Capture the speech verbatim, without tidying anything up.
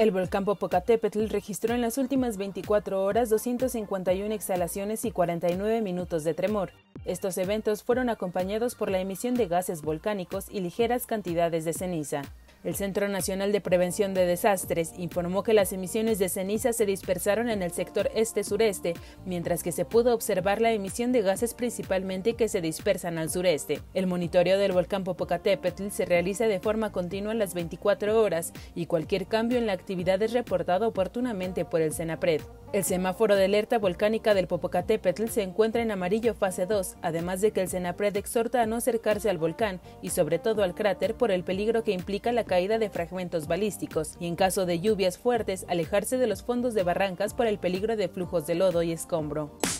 El volcán Popocatépetl registró en las últimas veinticuatro horas doscientas cincuenta y una exhalaciones y cuarenta y nueve minutos de tremor. Estos eventos fueron acompañados por la emisión de gases volcánicos y ligeras cantidades de ceniza. El Centro Nacional de Prevención de Desastres informó que las emisiones de ceniza se dispersaron en el sector este-sureste, mientras que se pudo observar la emisión de gases principalmente que se dispersan al sureste. El monitoreo del volcán Popocatépetl se realiza de forma continua en las veinticuatro horas y cualquier cambio en la actividad es reportado oportunamente por el CENAPRED. El semáforo de alerta volcánica del Popocatépetl se encuentra en amarillo fase dos, además de que el CENAPRED exhorta a no acercarse al volcán y sobre todo al cráter por el peligro que implica la caída de fragmentos balísticos y en caso de lluvias fuertes alejarse de los fondos de barrancas por el peligro de flujos de lodo y escombro.